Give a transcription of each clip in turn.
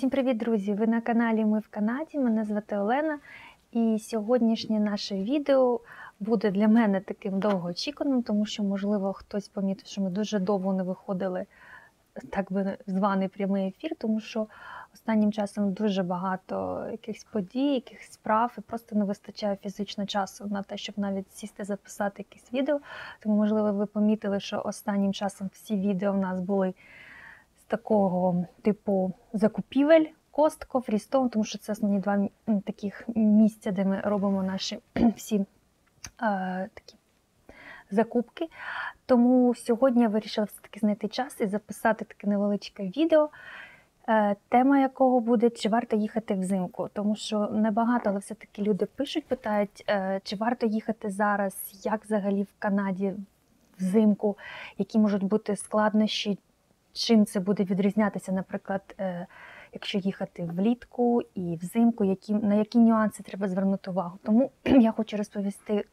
Всім привіт, друзі! Ви на каналі Ми в Канаді, мене звати Олена. І сьогоднішнє наше відео буде для мене таким довгоочікуваним, тому що, можливо, хтось помітив, що ми дуже довго не виходили, так би званий прямий ефір, тому що останнім часом дуже багато якихось подій, якихось справ, і просто не вистачає фізично часу на те, щоб навіть сісти, записати якесь відео. Тому, можливо, ви помітили, що останнім часом всі відео в нас були з такого типу закупівель, Костко, Фрістом, тому що це основні два таких місця, де ми робимо наші всі такі закупки. Тому сьогодні я вирішила все-таки знайти час і записати таке невеличке відео, тема якого буде «Чи варто їхати взимку?». Тому що небагато, але все-таки люди пишуть, питають, чи варто їхати зараз, як взагалі в Канаді взимку, які можуть бути складнощі, чим це буде відрізнятися, наприклад, якщо їхати влітку і взимку, на які нюанси треба звернути увагу. Тому я хочу розповісти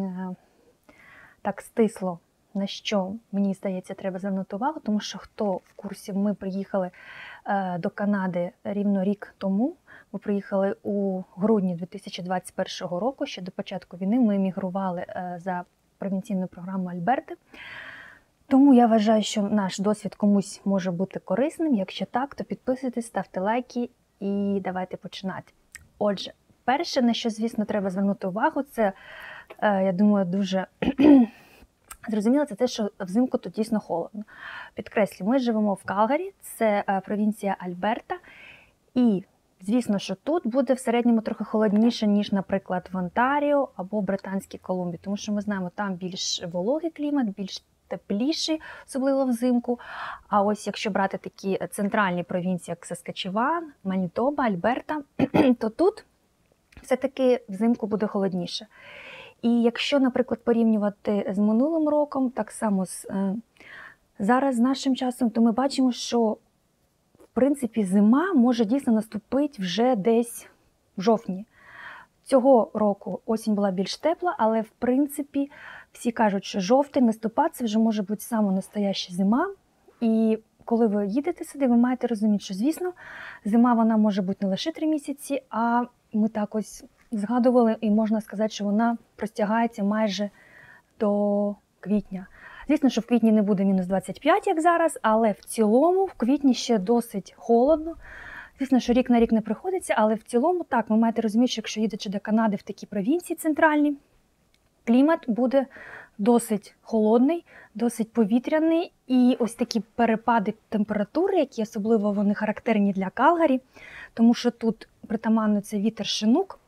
так стисло, на що, мені здається, треба звернути увагу, тому що хто в курсі, ми приїхали до Канади рівно рік тому. Ми приїхали у грудні 2021 року, ще до початку війни. Ми емігрували за провінційною програмою Альберти. Тому я вважаю, що наш досвід комусь може бути корисним. Якщо так, то підписуйтесь, ставте лайки і давайте починати. Отже, перше, на що, звісно, треба звернути увагу, це, я думаю, дуже зрозуміло, це те, що взимку тут дійсно холодно. Підкреслю, ми живемо в Калгарі, це провінція Альберта, і звісно, що тут буде в середньому трохи холодніше, ніж, наприклад, в Онтаріо або в Британській Колумбії, тому що ми знаємо, там більш вологий клімат, більш тепліший, особливо взимку. А ось якщо брати такі центральні провінції, як Саскачеван, Манітоба, Альберта, то тут все-таки взимку буде холодніше. І якщо, наприклад, порівнювати з минулим роком, так само зараз з нашим часом, то ми бачимо, що в принципі зима може дійсно наступити вже десь в жовтні. Цього року осінь була більш тепла, але в принципі всі кажуть, що жовтень, листопад – це вже може бути саме настояща зима. І коли ви їдете сюди, ви маєте розуміти, що, звісно, зима вона може бути не лише 3 місяці, а ми так ось згадували, і можна сказати, що вона простягається майже до квітня. Звісно, що в квітні не буде мінус 25, як зараз, але в цілому в квітні ще досить холодно. Звісно, що рік на рік не приходиться, але в цілому так, ви маєте розуміти, що якщо їдете до Канади в такі провінції центральні, клімат буде досить холодний, досить повітряний, і ось такі перепади температури, які особливо вони характерні для Калгарі, тому що тут притаманно це вітер шинук.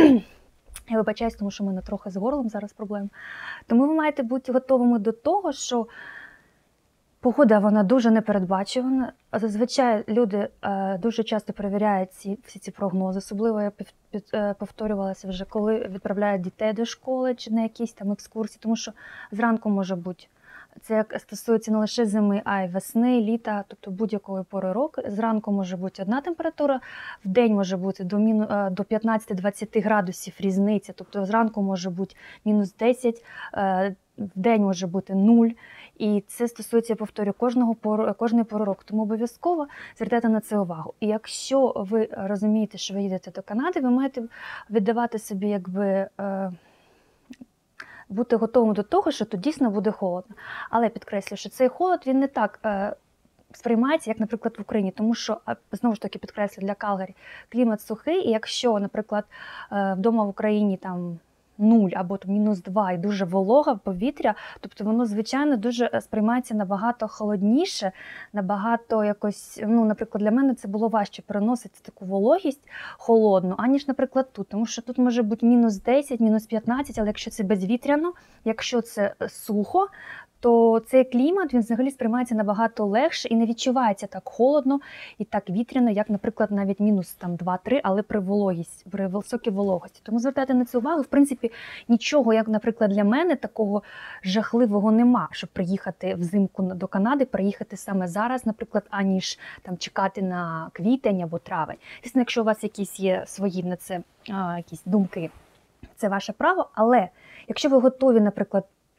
Я вибачаюсь, тому що в мене трохи з горлом зараз проблем. Тому ви маєте бути готовими до того, що погода вона дуже непередбачувана. Зазвичай люди дуже часто перевіряють всі ці прогнози. Особливо я повторювалася вже, коли відправляють дітей до школи чи на якісь там екскурсії, тому що зранку може бути. Це стосується не лише зими, а й весни, літа, тобто будь-якої пори року. Зранку може бути одна температура, в день може бути до 15-20 градусів різниця, тобто зранку може бути мінус 10, в день може бути 0. І це стосується, я повторю, кожної пори року. Тому обов'язково звертайте на це увагу. І якщо ви розумієте, що ви їдете до Канади, ви маєте віддавати собі, якби, бути готовим до того, що тут дійсно буде холодно. Але підкреслю, що цей холод, він не так сприймається, як, наприклад, в Україні. Тому що, знову ж таки, підкреслю, для Калгарі клімат сухий, і якщо, наприклад, вдома в Україні там 0 або мінус 2 і дуже волога повітря, тобто воно, звичайно, дуже сприймається набагато холодніше, набагато якось, наприклад, для мене це було важче переносити таку вологість холодну, аніж, наприклад, тут. Тому що тут може бути мінус 10, мінус 15, але якщо це безвітряно, якщо це сухо, то цей клімат, він взагалі сприймається набагато легше і не відчувається так холодно і так вітряно, як, наприклад, навіть мінус 2-3, але при високій вологості. Тому звертайте на це увагу. В принципі, нічого, як, наприклад, для мене, такого жахливого нема, щоб приїхати взимку до Канади, приїхати саме зараз, наприклад, аніж там чекати на квітень або травень. Звісно, якщо у вас якісь є свої на це якісь думки, це ваше право, але якщо ви готові, наприклад,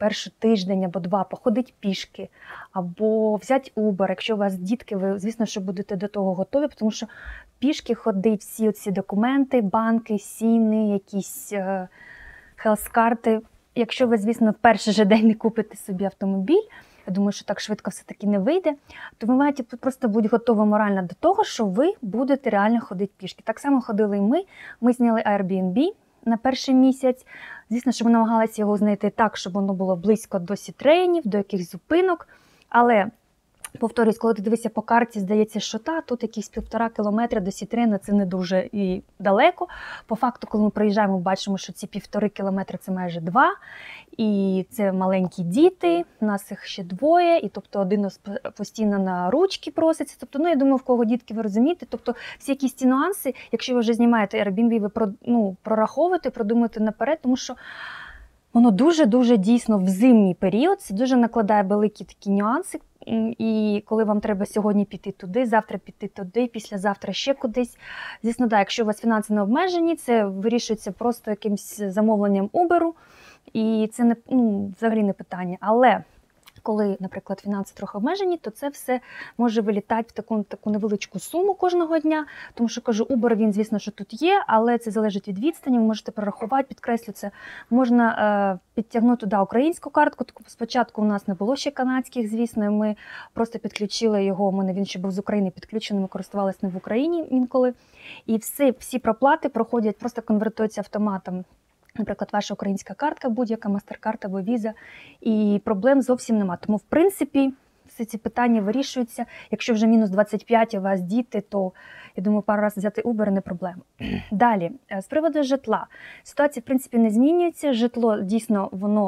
перший тиждень або два походити пішки, або взяти Uber, якщо у вас дітки, ви, звісно, що будете до того готові, тому що пішки ходить, всі ці документи, банки, сіни, якісь хелс-карти. Якщо ви, звісно, в перший же день не купите собі автомобіль, я думаю, що так швидко все-таки не вийде, то ви маєте просто бути готові морально до того, що ви будете реально ходити пішки. Так само ходили і ми. Ми зняли Airbnb на перший місяць. Звісно, що ми намагалися його знайти так, щоб воно було близько до сітрейнів, до якихось зупинок. Але, повторюсь, коли ти дивишся по карті, здається, що тут якісь 1,5 кілометри до Сітрейна, це не дуже і далеко. По факту, коли ми приїжджаємо, бачимо, що ці 1,5 кілометри – це майже 2. І це маленькі діти, у нас їх ще двоє, і тобто один постійно на ручки проситься. Тобто, я думаю, в кого дітки, ви розумієте. Тобто, всі якісь ці нюанси, якщо ви вже знімаєте Airbnb, ви прораховуєте, продумуєте наперед, тому що воно дуже-дуже дійсно в зимній період, це дуже накладає великі такі нюанси. І коли вам треба сьогодні піти туди, завтра піти туди, післязавтра ще кудись. Звісно, якщо у вас фінанси не обмежені, це вирішується просто якимось замовленням Uber, і це взагалі не питання. Але коли, наприклад, фінанси трохи обмежені, то це все може вилітати в таку невеличку суму кожного дня. Тому що, кажу, Uber, він, звісно, що тут є, але це залежить від відстані, ви можете прорахувати, підкреслю це. Можна підтягнути туди українську картку. Спочатку у нас не було ще канадських, звісно, ми просто підключили його, він ще був з України підключений, ми користувалися не в Україні інколи. І всі проплати проходять, просто конвертуються автоматом. Наприклад, ваша українська картка, будь-яка, MasterCard або Visa, і проблем зовсім нема. Тому, в принципі, всі ці питання вирішуються. Якщо вже мінус 25, у вас діти, то, я думаю, пару разів взяти Uber – не проблема. Далі, з приводу житла. Ситуація, в принципі, не змінюється. Житло, дійсно,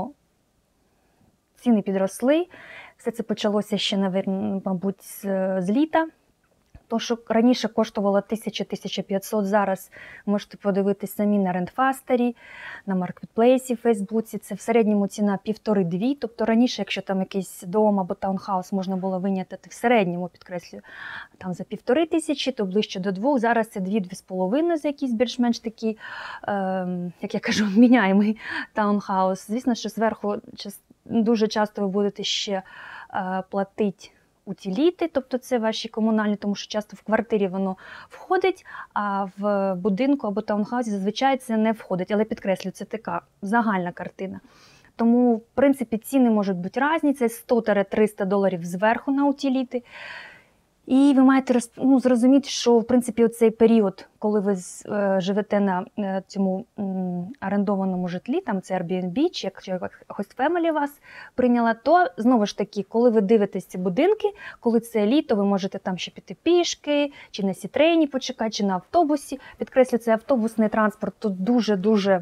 ціни підросли. Все це почалося ще, мабуть, з літа. То, що раніше коштувало 1000-1500, зараз можете подивитись самі на Рентфастері, на маркетплейсі, в Фейсбуці. Це в середньому ціна 1,5-2. Тобто раніше, якщо там якийсь дом або таунхаус можна було виняти, в середньому, підкреслюю, там за 1500, то ближче до 2. Зараз це 2-2,5 за якийсь більш-менш такий, як я кажу, міняємий таунхаус. Звісно, що зверху дуже часто ви будете ще платити утиліти, тобто це ваші комунальні, тому що часто в квартирі воно входить, а в будинку або таунхаузі зазвичай це не входить. Але підкреслю, це така загальна картина. Тому, в принципі, ціни можуть бути різні, це $100-300 зверху на утиліти. І ви маєте зрозуміти, що, в принципі, оцей період, коли ви живете на цьому орендованому житлі, там це Airbnb, чи якщо Host Family вас прийняла, то, знову ж таки, коли ви дивитесь ці будинки, коли це літо, ви можете там ще піти пішки, чи на сітрейні почекати, чи на автобусі. Підкреслю, цей автобусний транспорт тут дуже-дуже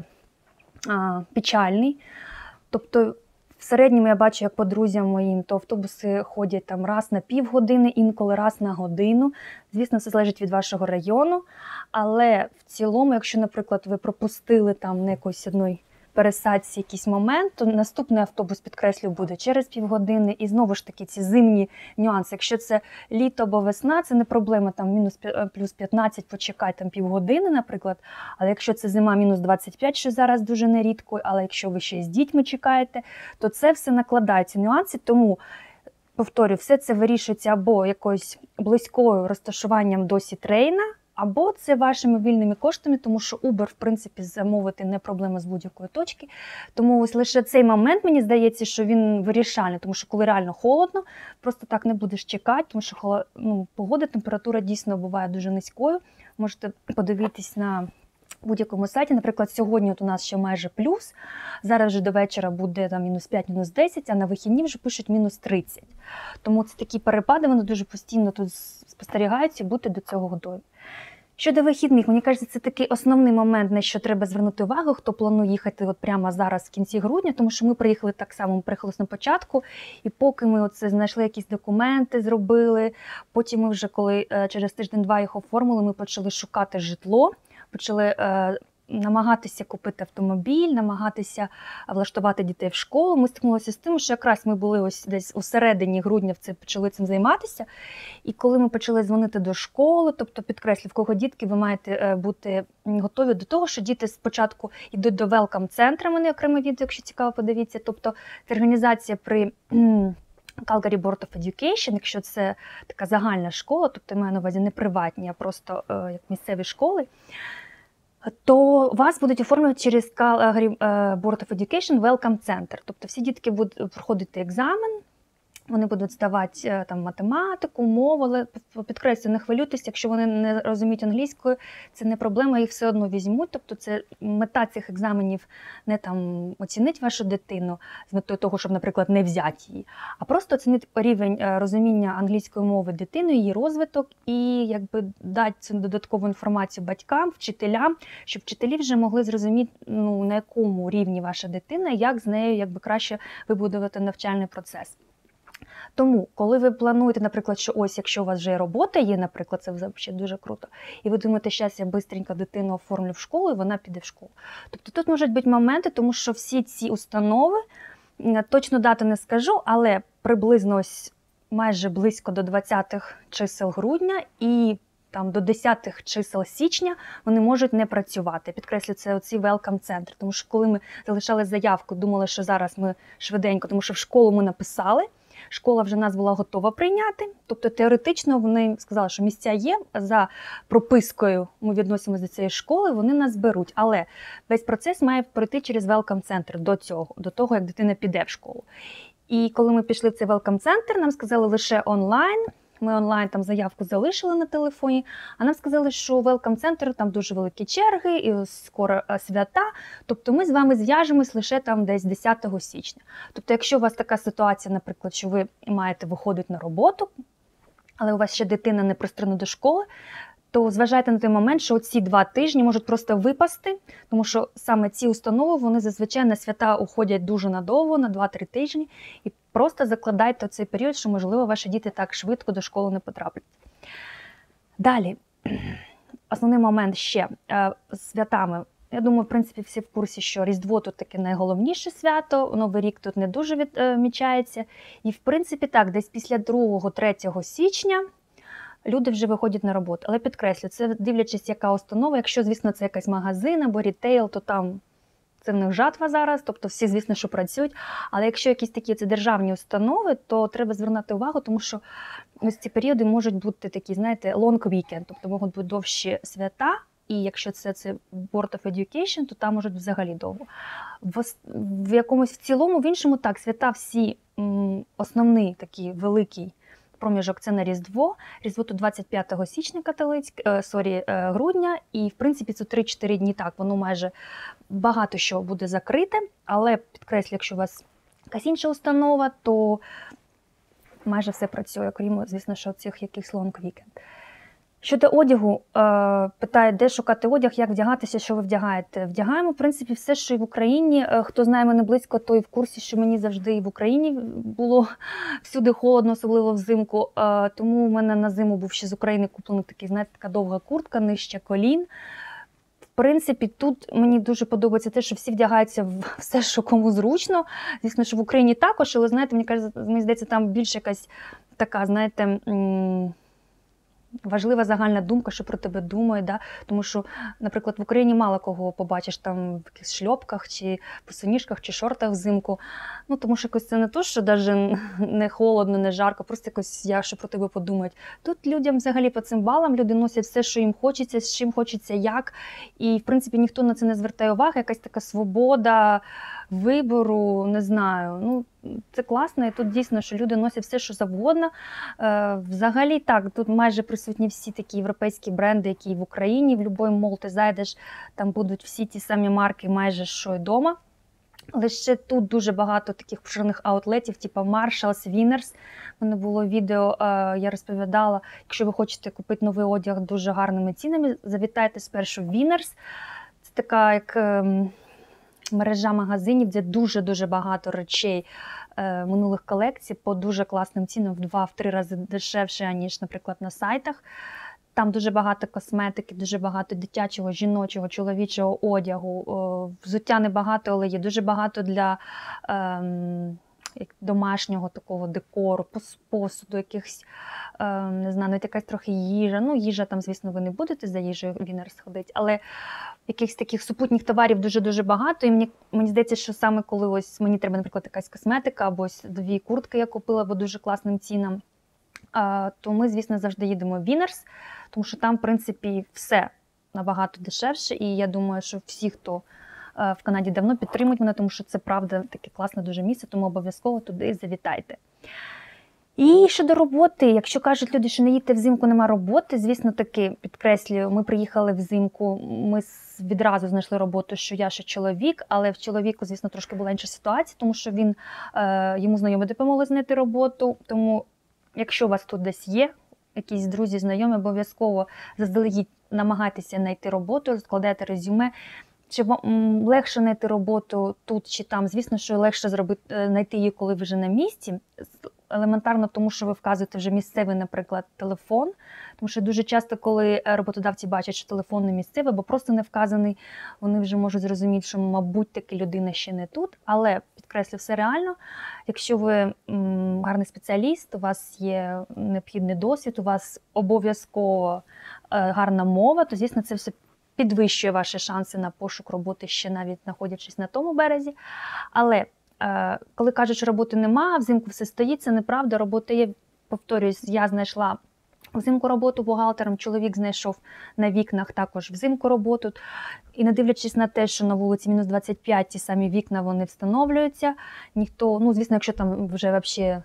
печальний. Тобто, в середньому я бачу, як по друзям моїм, то автобуси ходять там раз на півгодини, інколи раз на годину. Звісно, все залежить від вашого району, але в цілому, якщо, наприклад, ви пропустили там на якоїсь одної пересадці якийсь момент, то наступний автобус, підкреслю, буде через півгодини. І знову ж таки ці зимні нюанси. Якщо це літо або весна, це не проблема, там плюс 15 почекати там півгодини, наприклад. Але якщо це зима мінус 25, що зараз дуже нерідко, але якщо ви ще з дітьми чекаєте, то це все накладається нюанси. Тому, повторю, все це вирішується або якоюсь близькою розташуванням до Сітрейна, або це вашими вільними коштами, тому що Uber, в принципі, замовити не проблема з будь-якої точки. Тому ось лише цей момент, мені здається, що він вирішальний, тому що коли реально холодно, просто так не будеш чекати, тому що погода, температура дійсно буває дуже низькою. Можете подивитись на будь-якому сайті. Наприклад, сьогодні у нас ще майже плюс, зараз вже до вечора буде там мінус 5, мінус 10, а на вихідні вже пишуть мінус 30. Тому це такі перепади, вони дуже постійно тут спостерігаються, будьте до цього готові. Щодо вихідних, мені кажеться, це такий основний момент, на що треба звернути увагу, хто планує їхати от прямо зараз в кінці грудня, тому що ми приїхали так само, ми приїхали на початку, і поки ми знайшли якісь документи, зробили, потім ми вже, коли через тиждень-два їх оформили, ми почали шукати житло, почали намагатися купити автомобіль, намагатися влаштувати дітей в школу. Ми стикнулися з тим, що якраз ми були ось десь у середині грудня почали цим займатися. І коли ми почали дзвонити до школи, тобто підкреслю, в кого дітки, ви маєте бути готові до того, що діти спочатку йдуть до велкам-центру, мене окреме відео, якщо цікаво, подивіться. Тобто це організація при Calgary Board of Education, якщо це така загальна школа, тобто я маю на увазі не приватні, а просто як місцеві школи, то вас будуть оформлювати через Calgary Board of Education Welcome Center. Тобто всі дітки будуть проходити екзамен, вони будуть здавати там математику, мову, але підкреслю, не хвилюйтесь, якщо вони не розуміють англійською, це не проблема, їх все одно візьмуть. Тобто це мета цих екзаменів не там оцінити вашу дитину з метою того, щоб, наприклад, не взяти її, а просто оцінити рівень розуміння англійської мови дитини, її розвиток і якби дати цю додаткову інформацію батькам, вчителям, щоб вчителі вже могли зрозуміти, на якому рівні ваша дитина, як з нею якби краще вибудувати навчальний процес. Тому, коли ви плануєте, наприклад, що ось, якщо у вас вже робота є, наприклад, це взагалі дуже круто, і ви думаєте, зараз я швидко дитину оформлю в школу, і вона піде в школу. Тобто тут можуть бути моменти, тому що всі ці установи, точно дату не скажу, але приблизно ось майже близько до 20-х чисел грудня і там до 10-х чисел січня вони можуть не працювати. Підкреслю, це оці велкам-центри. Тому що коли ми залишали заявку, думали, що зараз ми швиденько, тому що в школу ми написали, школа вже нас була готова прийняти, тобто теоретично вони сказали, що місця є, за пропискою ми відносимося до цієї школи, вони нас беруть. Але весь процес має пройти через велкам-центр до того, як дитина піде в школу. І коли ми пішли в цей велкам-центр, нам сказали лише онлайн. Ми онлайн там заявку залишили на телефоні, а нам сказали, що велкам-центр, там дуже великі черги, і скоро свята, тобто ми з вами зв'яжемось лише там десь 10 січня. Тобто якщо у вас така ситуація, наприклад, що ви маєте виходити на роботу, але у вас ще дитина не пристроєна до школи, то зважайте на той момент, що ці 2 тижні можуть просто випасти, тому що саме ці установи, вони зазвичай на свята уходять дуже надовго, на 2-3 тижні, і просто закладайте цей період, що, можливо, ваші діти так швидко до школи не потраплять. Далі, основний момент ще з святами. Я думаю, в принципі, всі в курсі, що Різдво тут таке найголовніше свято, Новий рік тут не дуже відмічається. І, в принципі, так, десь після 2-3 січня люди вже виходять на роботу. Але підкреслю, це дивлячись, яка установа. Якщо, звісно, це якийсь магазин або рітейл, то там це в них жатва зараз, тобто всі, звісно, що працюють. Але якщо якісь такі це державні установи, то треба звернути увагу, тому що ось ці періоди можуть бути такі, знаєте, long weekend, тобто можуть бути довші свята. І якщо це Board of Education, то там можуть взагалі довго. В якомусь в цілому, в іншому так, свята всі основний такий великий проміжок це на Різдво. Різдво тут 25 січня грудня, і в принципі це 3-4 дні так, воно майже багато що буде закрите, але підкреслю, якщо у вас якась інша установа, то майже все працює, крім, звісно, що цих якихось long weekend. Щодо одягу, питають, де шукати одяг, як вдягатися, що ви вдягаєте. Вдягаємо, в принципі, все, що і в Україні. Хто знає мене близько, той в курсі, що мені завжди і в Україні було всюди холодно, особливо взимку. Тому в мене на зиму був ще з України куплений такий, знаєте, така довга куртка, нижче колін. В принципі, тут мені дуже подобається те, що всі вдягаються в все, що кому зручно. Звісно, що в Україні також, але, знаєте, мені здається, там більше якась така, знаєте, важлива загальна думка, що про тебе думають, да? Тому що, наприклад, в Україні мало кого побачиш там в якихось шльопках, чи босоніжках, чи шортах взимку. Ну, тому що якось це не то, що навіть не холодно, не жарко, просто якось що про тебе подумають. Тут людям взагалі по цим балам, люди носять все, що їм хочеться, з чим хочеться, як. І, в принципі, ніхто на це не звертає уваги, якась така свобода вибору, не знаю. Ну, це класно, і тут дійсно, що люди носять все, що завгодно. Взагалі так, тут майже присутні всі такі європейські бренди, які і в Україні, в будь-який мол ти зайдеш, там будуть всі ті самі марки майже що й дома. Але ще тут дуже багато таких поширених аутлетів, типу Marshalls, Winners. У мене було відео, я розповідала, якщо ви хочете купити новий одяг дуже гарними цінами, завітайте спершу в Winners. Це така як мережа магазинів, де дуже-дуже багато речей минулих колекцій по дуже класним цінам, в 2-3 рази дешевше, ніж, наприклад, на сайтах. Там дуже багато косметики, дуже багато дитячого, жіночого, чоловічого одягу. Взуття небагато, але є дуже багато для домашнього такого декору, посуду, якихось, не знаю, навіть якась трохи їжа. Ну, їжа там, звісно, ви не будете за їжею в Winners ходити, але якихось таких супутніх товарів дуже-дуже багато. І мені здається, що саме коли ось мені треба, наприклад, якась косметика, або ось 2 куртки я купила по дуже класним цінам, то ми, звісно, завжди їдемо в Winners, тому що там, в принципі, все набагато дешевше. І я думаю, що всі, хто в Канаді давно, підтримують мене, тому що це, правда, таке класне дуже місце, тому обов'язково туди завітайте. І щодо роботи, якщо кажуть люди, що не їдьте взимку, нема роботи, звісно таки, підкреслюю, ми приїхали взимку, ми відразу знайшли роботу, що я, що чоловік, але в чоловіку, звісно, трошки була інша ситуація, тому що йому знайомі допомогли знайти роботу, тому якщо у вас тут десь є якісь друзі, знайомі, обов'язково заздалегідь намагайтеся знайти роботу, складайте резюме. Чи вам легше знайти роботу тут чи там? Звісно, що легше знайти її, коли ви вже на місці. Елементарно, тому що ви вказуєте вже місцевий, наприклад, телефон. Тому що дуже часто, коли роботодавці бачать, що телефон не місцевий, або просто не вказаний, вони вже можуть зрозуміти, що, мабуть, таки людина ще не тут. Але, підкреслю, все реально. Якщо ви гарний спеціаліст, у вас є необхідний досвід, у вас обов'язково гарна мова, то, звісно, це все підвищує ваші шанси на пошук роботи, ще навіть знаходячись на тому березі. Але коли кажуть, що роботи нема, взимку все стоїть, це неправда, робота є. Повторюсь, я знайшла взимку роботу бухгалтером, чоловік знайшов на вікнах також взимку роботу. І не дивлячись на те, що на вулиці мінус 25, ті самі вікна, вони встановлюються. Ніхто, ну, звісно, якщо там вже взагалі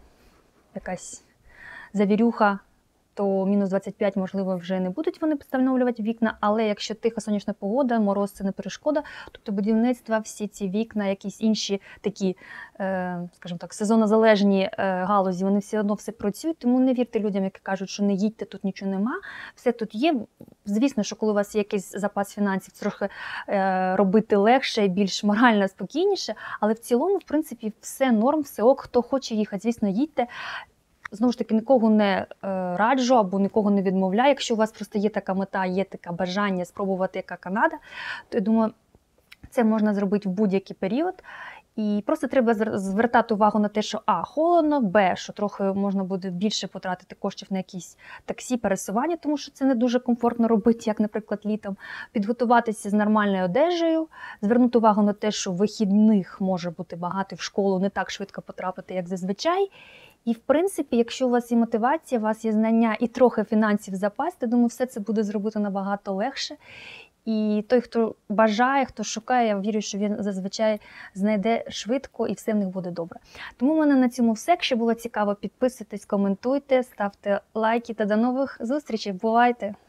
якась завірюха, то мінус 25, можливо, вже не будуть вони встановлювати вікна, але якщо тиха сонячна погода, мороз – це не перешкода, тобто будівництва, всі ці вікна, якісь інші такі, скажімо так, сезонозалежні галузі, вони все одно все працюють, тому не вірте людям, які кажуть, що не їдьте, тут нічого нема, все тут є. Звісно, що коли у вас є якийсь запас фінансів, трохи робити легше, більш морально, спокійніше, але в цілому, в принципі, все норм, все ок, хто хоче їхати, звісно, їдьте. Знову ж таки, нікого не раджу або нікого не відмовляю. Якщо у вас просто є така мета, є таке бажання спробувати, яка Канада, то я думаю, це можна зробити в будь-який період. І просто треба звертати увагу на те, що холодно, що трохи можна буде більше потратити коштів на якісь таксі, пересування, тому що це не дуже комфортно робити, як, наприклад, літом. Підготуватися з нормальною одежею, звернути увагу на те, що вихідних може бути багато в школу, не так швидко потрапити, як зазвичай. І, в принципі, якщо у вас є мотивація, у вас є знання і трохи фінансів в запасі, то, думаю, все це буде зробити набагато легше. І той, хто бажає, хто шукає, я вірю, що він зазвичай знайде швидко і все в них буде добре. Тому в мене на цьому все. Якщо було цікаво, підписуйтесь, коментуйте, ставте лайки та до нових зустрічей. Бувайте!